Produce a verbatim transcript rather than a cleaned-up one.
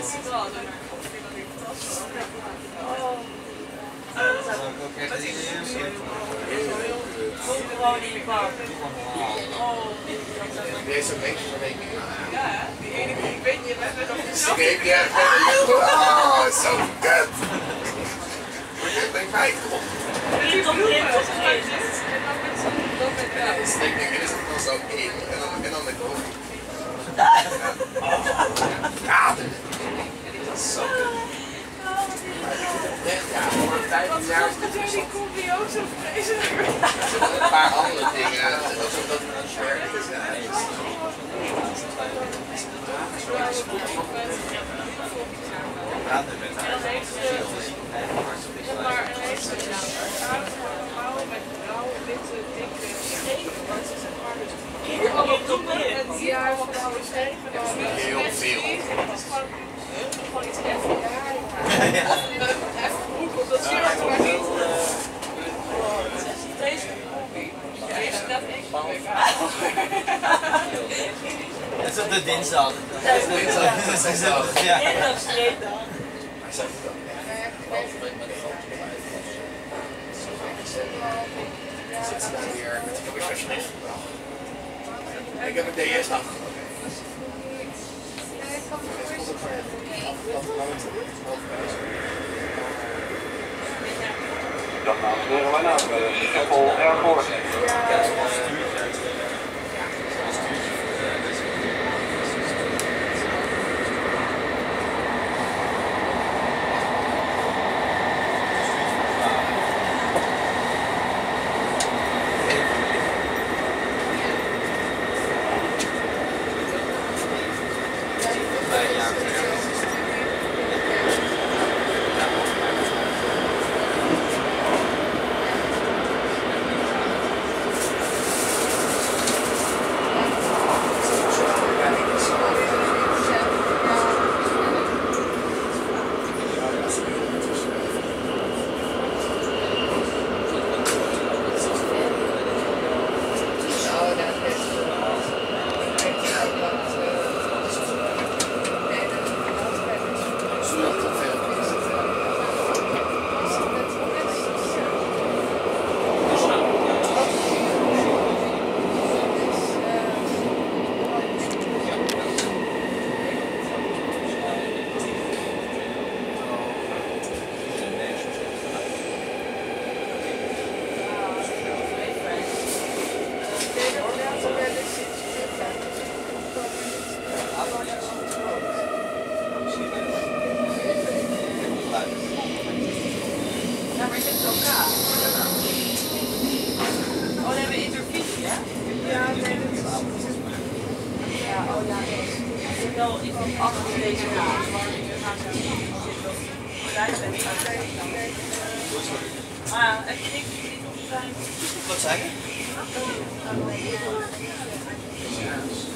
Gewoon in je bak. Deze een beetje van één keer. Ja, die ene keer, ik weet niet, we hebben nog niet zo. Ik ja, oh, zo kut. Dit ben ik bijgekomen. Niet om dit te En dan steek ik, en is het dan zo in, en dan, en dan met koffie. Ja, dat is zo kut. Ja, voor vijftien jaar is dit die koffie ook zo vreselijk. Er zitten een paar andere dingen, dat is omdat het een sfeer is. Praten met haar. Maar een hele blauwe met blauwe, witte, dikke strepen. En die jaar van blauwe strepen. Heel veel. Het is gewoon, gewoon iets even. Even broek op dat shirt, maar niet. Deze koffie. Deze dat ik. Dat is op de dinsdag. Dat is dinsdag. Ja. streep dan. Hij zei het ook. Zit ze dan weer met een receptionist? Ik heb een D S dag. Dag dames en heren, mijn naam is Schiphol Airport. Ja, maar je zit elkaar. Oh, dan hebben we intervisie, hè? Ja, nee, dat is... Ja, oh ja, nee. Ik zit wel iets van achter deze kaart. Ah, even niks niet op zijn. Wat zei je?